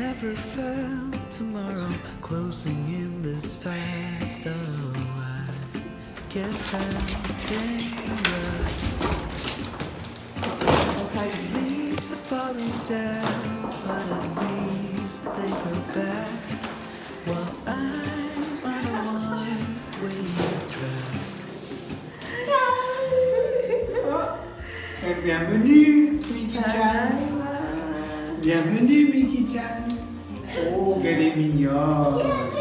never felt tomorrow closing in this fast. Oh, I guess I'm dangerous. Leaves are falling down, but at least they grow back. While I'm on a one-way track. Bienvenue, Miki-chan. Bienvenue, Miki-chan. Oh, qu'elle est mignonne.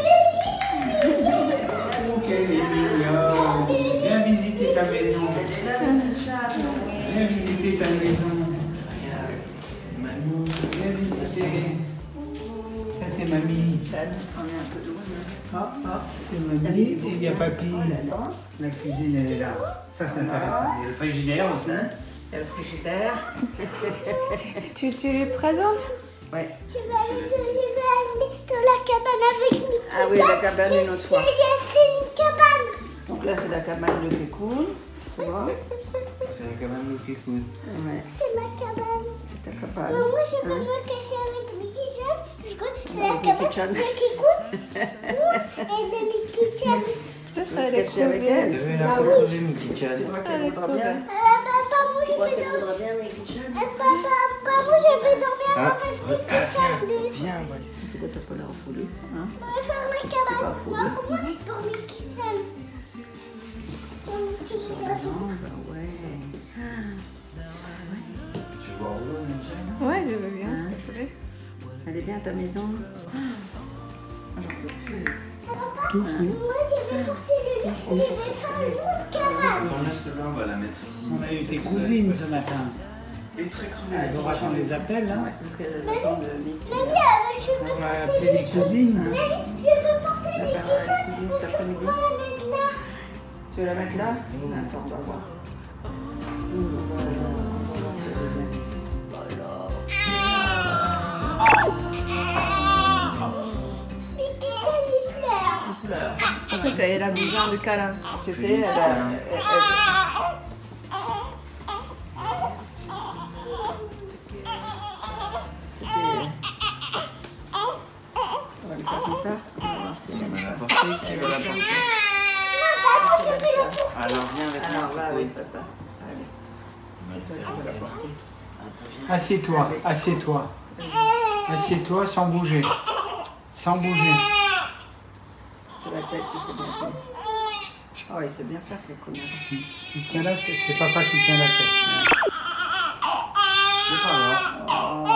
Oh, qu'elle est mignonne. Viens visiter ta maison. Viens visiter ta maison. Regarde, mamie, viens visiter. Ça, c'est mamie. On est un peu loin. Ah, c'est mamie. Et il y a papy. La cuisine, elle est là. Ça, c'est intéressant. Il y a le frigidaire aussi. Il y a le frigidaire. Tu les présentes? Ouais. Je vais aller dans la cabane avec Miki. Ah oui, la cabane une autre fois. C'est une cabane. Donc là, c'est la cabane de Kekun. Tu vois? C'est la cabane de Kekun. Ouais. C'est ma cabane. C'est ta cabane. Moi, je peux me cacher avec Miki-chan. Parce que c'est la Avec cabane Miki-chan. de Kekun et de Miki-chan. Peut-être Tu veux te elle est cacher avec crevée. elle? Tu veux la protéger, Miki-chan? Tu crois Elle qu'elle est voudra bien? Papa, moi, Tu je crois vais qu'elle dormir. voudra bien, Miki-chan? Papa, moi, je vais dormir avec Miki-chan. Viens, on va aller. Pourquoi t'as pas l'air foulé, hein? On va faire la cabane. Moi, pour Miki-chan. Non, bah ouais. Tu vois où, Miki-chan? Ouais, je veux bien, s'il te plaît. Elle est bien ta maison? J'en peux plus. Moi, je vais porter le lit. Je vais faire une autre cabane. Attends, laisse-le là, on va la mettre ici. On a eu tes cousines ce matin. Elle est très crevée. Il faudra qu'on les appelle, hein. Parce qu'elle attend de Mickey. Je veux On va porter appeler les cousines. Je veux porter La Miki-chan. cuisine cet après-midi. On va la mettre là. Tu veux la mettre là? Attends, on va voir. On va voir si elle est bien. Miki-chan, il pleure. En fait, elle a besoin de câlin. Tu sais, elle a... C'était... On va lui faire comme ça. On va voir si elle aime. Tu vas la porter, tu vas la porter. Papa, je vais le porter. Alors, viens avec moi. Alors là, oui, papa. Allez. On va le Toi, faire. tu vas la porter. Attends, viens. Assieds-toi, assieds-toi. Assieds-toi sans bouger. Sans bouger. C'est la tête qu'il faut bien faire. Oh, il sait bien faire, le connard. Tu tiens la tête. C'est papa qui tient la tête. C'est pas grave.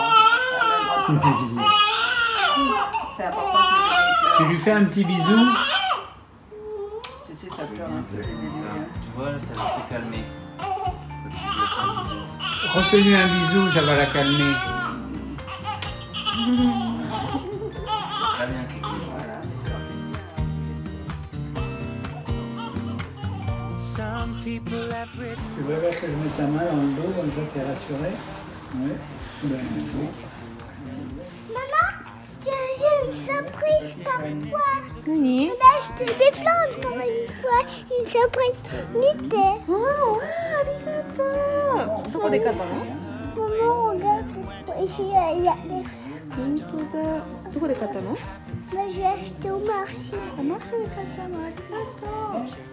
C'est important que Tu lui fais un petit bisou. tu sais, ça pleure un peu les bébés. hein. Tu vois, ça s'est calmé. Refais-lui un bisou, ça va la calmer. Très bien, Kekun. Voilà, mais ça leur fait du bien. Tu veux bien que je mette ta main dans le dos, comme ça t'es rassuré? Oui. Ben, oui. Maman, j'ai une surprise pour toi. Oui. Je vais acheter des plantes pour une fois. Une surprise Mickey. Oh, arigato. どこで買ったの？ Maman, regarde. Il y a des... 本当だ。どこで買ったの？ Moi, je vais acheter au marché. あ、マークで買ったの。ありがとう。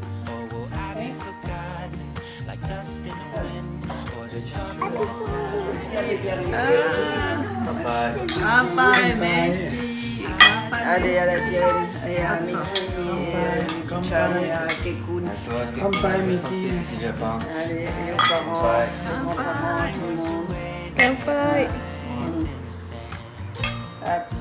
Bye. merci. Allez, à la tienne. Et à Mickey, Miki-chan et à Kekun. À toi, Bye, Kekun, Mickey. santé, petit lapin. Allez, et aux parents. Bye. Aux grands-parents, à tout le monde. 乾杯。 Hop.